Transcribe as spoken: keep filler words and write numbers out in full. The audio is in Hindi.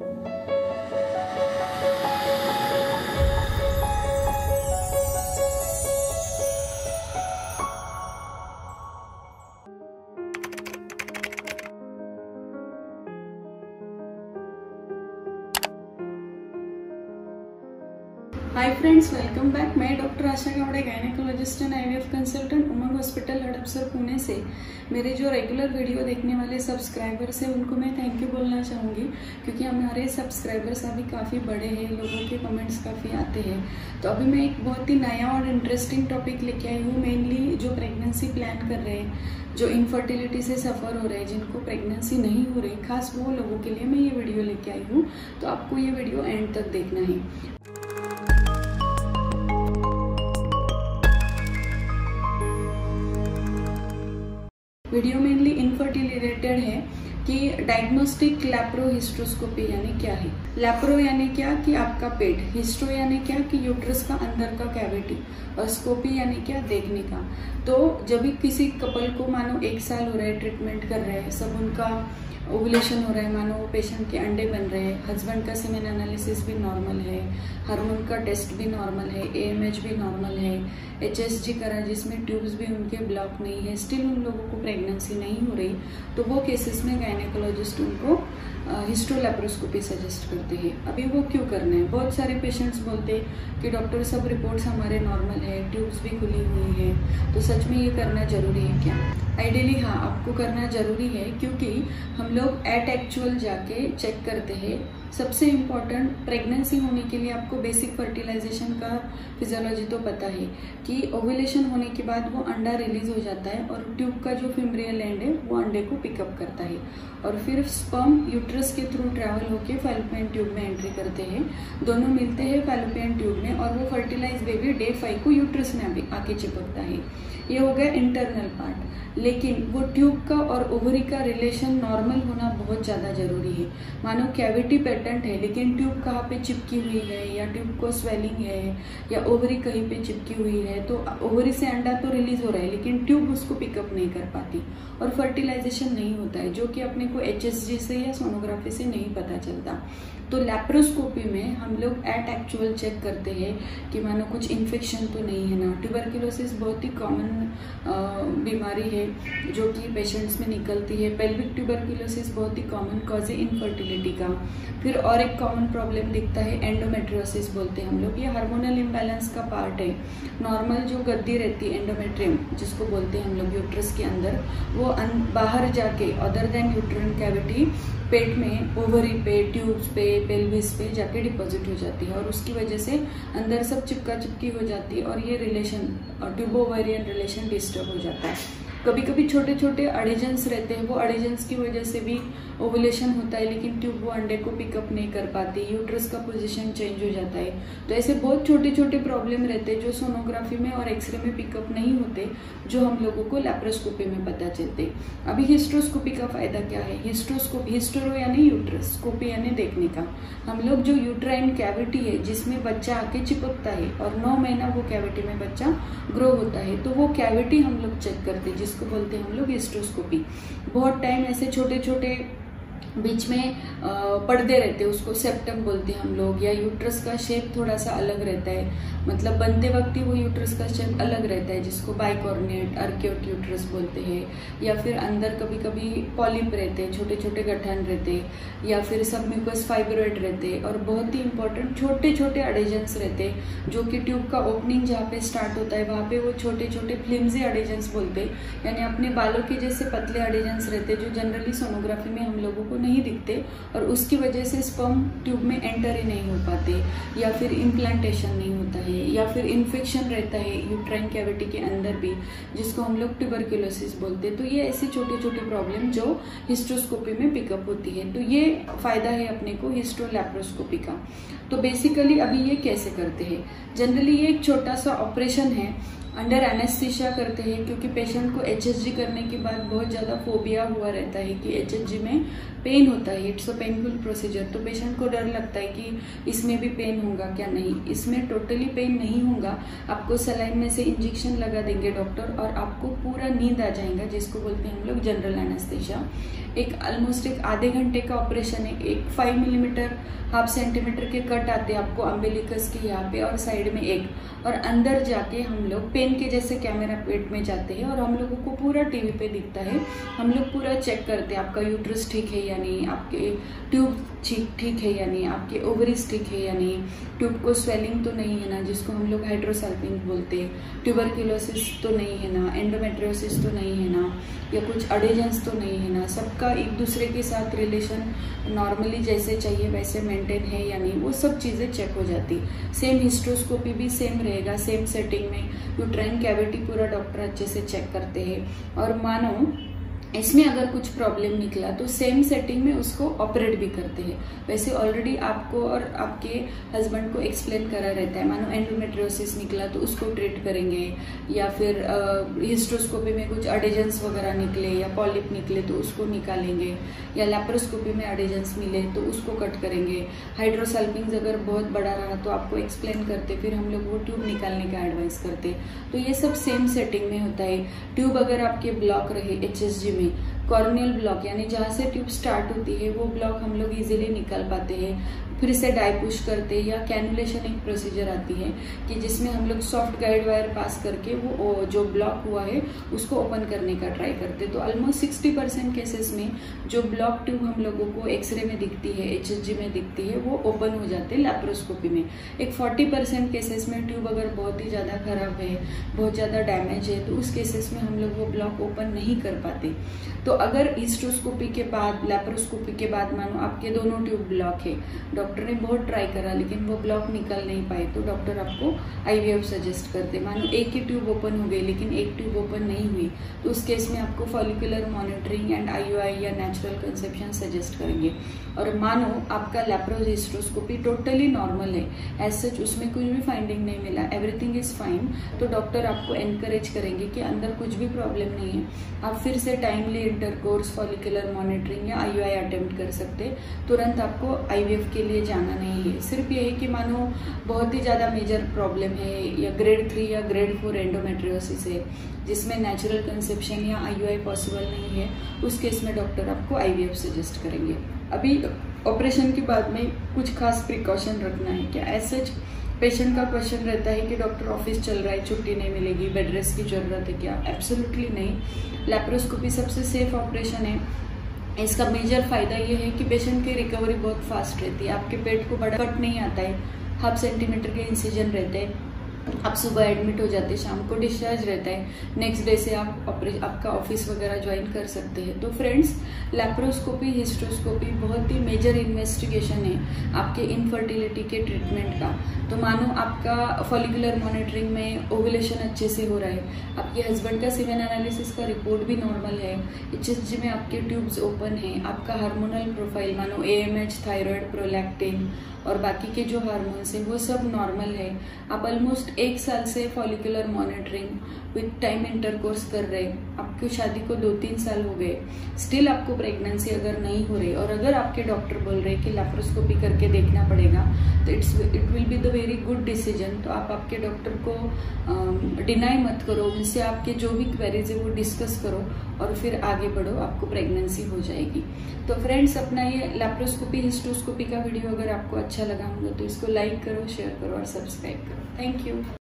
हाय फ्रेंड्स, वेलकम बैक। मैं doctor Asha Gawde, gynaecologist and IVF consultant, Umang hospital Hadapsar Pune से। मेरे जो रेगुलर वीडियो देखने वाले सब्सक्राइबर्स हैं उनको मैं थैंक यू बोलना चाहूँगी, क्योंकि हमारे सब्सक्राइबर्स अभी काफ़ी बड़े हैं, लोगों के कमेंट्स काफ़ी आते हैं। तो अभी मैं एक बहुत ही नया और इंटरेस्टिंग टॉपिक लेके आई हूँ। मेनली जो प्रेगनेंसी प्लान कर रहे हैं, जो इनफर्टिलिटी से सफ़र हो रहे हैं, जिनको प्रेगनेंसी नहीं हो रही, खास वो लोगों के लिए मैं ये वीडियो लेके आई हूँ। तो आपको ये वीडियो एंड तक देखना है। वीडियो मेनली इनफर्टिलिटी रिलेटेड है कि डायग्नोस्टिक लैप्रोहिस्ट्रोस्कोपी यानी क्या है। लैप्रो यानी क्या कि आपका पेट, हिस्ट्रो यानी क्या कि यूट्रस का अंदर का कैविटी, और स्कोपी यानी क्या देखने का। तो जब भी किसी कपल को मानो एक साल हो रहा है, ट्रीटमेंट कर रहे हैं, सब उनका ओवुलेशन हो रहा है, मानो वो पेशेंट के अंडे बन रहे हैं, हस्बैंड का सीमेन एनालिसिस भी नॉर्मल है, हार्मोन का टेस्ट भी नॉर्मल है, एएमएच भी नॉर्मल है, एचएसजी करा जिसमें ट्यूब्स भी उनके ब्लॉक नहीं है, स्टिल उन लोगों को प्रेगनेंसी नहीं हो रही, तो वो केसेस में गायनेकोलॉजिस्ट उनको हिस्टोलैप्रोस्कोपी सजेस्ट करते हैं। अभी वो क्यों करना है? बहुत सारे पेशेंट्स बोलते हैं कि डॉक्टर सब रिपोर्ट्स हमारे नॉर्मल है, ट्यूब्स भी खुली हुई है, तो सच में ये करना जरूरी है क्या? आइडियली हाँ, आपको करना जरूरी है, क्योंकि हम लोग एट एक्चुअल जाके चेक करते हैं। सबसे इम्पॉर्टेंट, प्रेगनेंसी होने के लिए आपको बेसिक फर्टिलाइजेशन का फिजियोलॉजी तो पता है कि ओव्यूलेशन होने के बाद वो अंडा रिलीज हो जाता है और ट्यूब का जो फिम्ब्रियल एंड है वो अंडे को पिकअप करता है, और फिर स्पर्म यूट्रस के थ्रू ट्रैवल होके फैलोपियन ट्यूब में एंट्री करते हैं। दोनों मिलते हैं फैलोपियन ट्यूब में, और वो फर्टिलाइज बेबी डे फाइव को यूट्रस में अभी आके चिपकता है। ये हो गया इंटरनल पार्ट। लेकिन वो ट्यूब का और ओवरी का रिलेशन नॉर्मल होना बहुत ज़्यादा जरूरी है। मानो कैविटी पेटेंट है, लेकिन ट्यूब कहाँ पे चिपकी हुई है, या ट्यूब को स्वेलिंग है, या ओवरी कहीं पे चिपकी हुई है, तो ओवरी से अंडा तो रिलीज हो रहा है, लेकिन ट्यूब उसको पिकअप नहीं कर पाती और फर्टिलाइजेशन नहीं होता है, जो कि अपने को एचएसजी से या सोनोग्राफी से नहीं पता चलता। तो लैप्रोस्कोपी में हम लोग एट एक्चुअल चेक करते हैं कि मानो कुछ इन्फेक्शन तो नहीं है ना। ट्यूबरक्लोसिस बहुत ही कॉमन बीमारी है जो कि पेशेंट्स में निकलती है। पेल्विक ट्यूबरक्लोसिस बहुत ही कॉमन कॉज है इनफर्टिलिटी का। फिर और एक कॉमन प्रॉब्लम दिखता है एंडोमेट्रियोसिस बोलते हैं हम लोग। ये हार्मोनल इम्बैलेंस का पार्ट है। नॉर्मल जो गद्दी रहती है एंडोमेट्रियम जिसको बोलते हैं हम लोग यूट्रस के अंदर, वो बाहर जाके अदर देन यूट्रन कैविटी पेट में, ओवरी पे, ट्यूब्स पे, पेल्विस पे जाके डिपॉजिट हो जाती है, और उसकी वजह से अंदर सब चिपका चिपकी हो जाती है, और ये relation tubo ovarian relation disturb हो जाता है। कभी कभी छोटे छोटे अडेजेंस रहते हैं, वो अडेजेंस की वजह से भी ओवुलेशन होता है, लेकिन ट्यूब वो अंडे को पिकअप नहीं कर पाती, यूट्रस का पोजीशन चेंज हो जाता है। तो ऐसे बहुत छोटे छोटे प्रॉब्लम रहते हैं जो सोनोग्राफी में और एक्सरे में पिकअप नहीं होते, जो हम लोगों को लैप्रोस्कोपी में पता चलते। अभी हिस्ट्रोस्कोपी का फायदा क्या है? हिस्ट्रोस्कोपी, हिस्टरो यानी यूट्रस, स्कोपी यानी देखने का। हम लोग जो यूट्राइन कैविटी है जिसमें बच्चा आके चिपकता है और नौ महीना वो कैविटी में बच्चा ग्रो होता है, तो वो कैविटी हम लोग चेक करते हैं, जिसको बोलते हैं हम लोग हिस्ट्रोस्कोपी। बहुत टाइम ऐसे छोटे छोटे बीच में पर्दे रहते हैं, उसको सेप्टम बोलते हैं हम लोग, या यूट्रस का शेप थोड़ा सा अलग रहता है, मतलब बनते वक्त ही वो यूट्रस का शेप अलग रहता है, जिसको बाइकॉर्नेट अर्क्योट यूट्रस बोलते हैं। या फिर अंदर कभी कभी पॉलिप रहते हैं, छोटे छोटे गठन रहते हैं, या फिर सबम्यूकस फाइब्रोइड रहते हैं, और बहुत ही इंपॉर्टेंट छोटे छोटे अडेजेंस रहते हैं, जो कि ट्यूब का ओपनिंग जहाँ पे स्टार्ट होता है वहाँ पे वो छोटे छोटे फ्लिम्जी अडेजेंस बोलते हैं, यानी अपने बालों के जैसे पतले अडेजेंस रहते हैं, जो जनरली सोनोग्राफी में हम लोगों को नहीं दिखते, और उसकी वजह से स्पर्म ट्यूब में एंटर ही नहीं हो पाते, या फिर इम्प्लांटेशन नहीं होता है, या फिर इन्फेक्शन रहता है यूट्राइन कैविटी के अंदर भी, जिसको हम लोग ट्यूबरक्लोसिस बोलते हैं। तो ये ऐसी छोटी छोटी प्रॉब्लम जो हिस्ट्रोस्कोपी में पिकअप होती है, तो ये फायदा है अपने को हिस्टोलैप्रोस्कोपी का। तो बेसिकली अभी ये कैसे करते हैं? जनरली ये एक छोटा सा ऑपरेशन है, अंडर एनेस्थीसिया करते हैं, क्योंकि पेशेंट को एचएसजी करने के बाद बहुत ज़्यादा फोबिया हुआ रहता है कि एचएसजी में पेन होता है, इट्स अ पेनफुल प्रोसीजर। तो पेशेंट को डर लगता है कि इसमें भी पेन होगा क्या? नहीं, इसमें टोटली पेन नहीं होगा। आपको सलाइन में से इंजेक्शन लगा देंगे डॉक्टर, और आपको पूरा नींद आ जाएगा, जिसको बोलते हैं हम लोग जनरल एनेस्थीसिया। एक ऑलमोस्ट एक आधे घंटे का ऑपरेशन है। एक फाइव मिलीमीटर हाफ सेंटीमीटर के कट आते हैं आपको अम्बिलिकस के यहाँ पे और साइड में एक, और अंदर जाके हम लोग पेन के जैसे कैमरा पेट में जाते हैं और हम लोगों को पूरा टीवी पे दिखता है। हम लोग पूरा चेक करते हैं आपका यूट्रस ठीक है या नहीं, आपके ट्यूब ठीक है या नहीं, आपके ओवरीज ठीक है या नहीं, ट्यूब को स्वेलिंग तो नहीं है ना, जिसको हम लोग हाइड्रोसल्फिंग बोलते हैं, ट्यूबरक्यूलोसिस तो नहीं है ना, एंडोमेट्रियोसिस तो नहीं है ना, या कुछ अडेजेंस तो नहीं है ना, सबका एक दूसरे के साथ रिलेशन नॉर्मली जैसे चाहिए वैसे मेंटेन है या नहीं, वो सब चीज़ें चेक हो जाती। सेम हिस्ट्रोस्कोपी भी सेम रहेगा, सेम सेटिंग में यूट्राइन कैविटी पूरा डॉक्टर अच्छे से चेक करते हैं। और मानो इसमें अगर कुछ प्रॉब्लम निकला तो सेम सेटिंग में उसको ऑपरेट भी करते हैं। वैसे ऑलरेडी आपको और आपके हस्बैंड को एक्सप्लेन करा रहता है। मानो एंडोमेट्रियोसिस निकला तो उसको ट्रीट करेंगे, या फिर हिस्ट्रोस्कोपी में कुछ अडेजेंस वगैरह निकले या पॉलिप निकले तो उसको निकालेंगे, या लैप्रोस्कोपी में अडेजेंस मिले तो उसको कट करेंगे। हाइड्रोसल्फिंग अगर बहुत बड़ा रहा तो आपको एक्सप्लेन करते, फिर हम लोग वो ट्यूब निकालने का एडवाइस करते। तो ये सब सेम सेटिंग में होता है। ट्यूब अगर आपके ब्लॉक रहे एच एस जी में, कॉर्नियल ब्लॉक यानी जहाँ से ट्यूब स्टार्ट होती है वो ब्लॉक हम लोग इजीली निकाल पाते हैं। फिर से डाई पुश करते हैं, या कैनुलेशन एक प्रोसीजर आती है कि जिसमें हम लोग सॉफ्ट गाइड वायर पास करके वो जो ब्लॉक हुआ है उसको ओपन करने का ट्राई करते हैं। तो ऑलमोस्ट सिक्सटी परसेंट केसेस में जो ब्लॉक ट्यूब हम लोगों को एक्सरे में दिखती है, एच एस जी में दिखती है, वो ओपन हो जाते हैं लैप्रोस्कोपी में। एक फोर्टी परसेंट केसेस में ट्यूब अगर बहुत ही ज़्यादा खराब है, बहुत ज़्यादा डैमेज है, तो उस केसेस में हम लोग वो ब्लॉक ओपन नहीं कर पाते। तो अगर हिस्ट्रोस्कोपी के बाद, लैप्रोस्कोपी के बाद मानो आपके दोनों ट्यूब ब्लॉक है, डॉक्टर ने बहुत ट्राई करा लेकिन वो ब्लॉक निकल नहीं पाए, तो डॉक्टर आपको आईवीएफ सजेस्ट करते। मानो एक ही ट्यूब ओपन हो गई लेकिन एक ट्यूब ओपन नहीं हुई, तो उस केस में आपको फॉलिकुलर मॉनिटरिंग एंड आईयूआई या नेचुरल कंसेप्शन सजेस्ट करेंगे। और मानो आपका लैप्रोहिस्ट्रोस्कोपी टोटली नॉर्मल है, एज सच उसमें कुछ भी फाइंडिंग नहीं मिला, एवरीथिंग इज फाइन, तो डॉक्टर आपको एनकरेज करेंगे कि अंदर कुछ भी प्रॉब्लम नहीं है, आप फिर से टाइमली इंटरकोर्स, फॉलिकुलर मॉनिटरिंग या आईयूआई अटेम्प्ट कर सकते। तुरंत आपको आईवीएफ के लिए जाना नहीं है। सिर्फ ये है कि मानो बहुत ही ज़्यादा मेजर प्रॉब्लम है, या ग्रेड थ्री या ग्रेड फोर एंडोमेट्रियोसिस है जिसमें नेचुरल कंसेप्शन या आईयूआई पॉसिबल नहीं है, उस केस में डॉक्टर आपको आईवीएफ सजेस्ट करेंगे। अभी ऑपरेशन के बाद में कुछ खास प्रिकॉशन रखना है क्या? एज सच पेशेंट का क्वेश्चन रहता है कि डॉक्टर ऑफिस चल रहा है, छुट्टी नहीं मिलेगी, बेड रेस्ट की जरूरत है क्या? एब्सोल्युटली नहीं। लैप्रोस्कोपी सबसे सेफ ऑपरेशन है। इसका मेजर फायदा ये है कि पेशेंट की रिकवरी बहुत फास्ट रहती है। आपके पेट को बड़ा कट नहीं आता है, हाफ सेंटीमीटर के इंसिजन रहते हैं, आप सुबह एडमिट हो जाते हैं, शाम को डिस्चार्ज रहता है, नेक्स्ट डे से आप आपका ऑफिस वगैरह ज्वाइन कर सकते हैं। तो फ्रेंड्स, लैप्रोस्कोपी, हिस्ट्रोस्कोपी बहुत ही मेजर इन्वेस्टिगेशन है आपके इनफर्टिलिटी के ट्रीटमेंट का। तो मानो आपका फॉलिकुलर मॉनिटरिंग में ओवुलेशन अच्छे से हो रहा है, आपके हस्बैंड का सीमेन एनालिसिस का रिपोर्ट भी नॉर्मल है, एचएसजी में आपके ट्यूब्स ओपन है, आपका हार्मोनल प्रोफाइल मानो एएमएच, थायराइड, प्रोलैक्टिन और बाकी के जो हार्मोन्स हैं वो सब नॉर्मल है, आप ऑलमोस्ट एक साल से follicular monitoring with time intercourse कर रहे हैं, आपकी शादी को दो तीन साल हो गए, स्टिल आपको प्रेगनेंसी अगर नहीं हो रही और अगर आपके डॉक्टर बोल रहे कि लैप्रोस्कोपी करके देखना पड़ेगा, तो it's it will be the very good decision. तो आप आपके डॉक्टर को डिनाई uh, मत करो, उनसे आपके जो भी क्वेरीज है वो डिस्कस करो और फिर आगे बढ़ो, आपको प्रेगनेंसी हो जाएगी। तो फ्रेंड्स, अपना ये लैप्रोस्कोपी, हिस्ट्रोस्कोपी का वीडियो अगर आपको अच्छा लगा होगा तो इसको लाइक करो, शेयर करो और सब्सक्राइब करो। Thank you.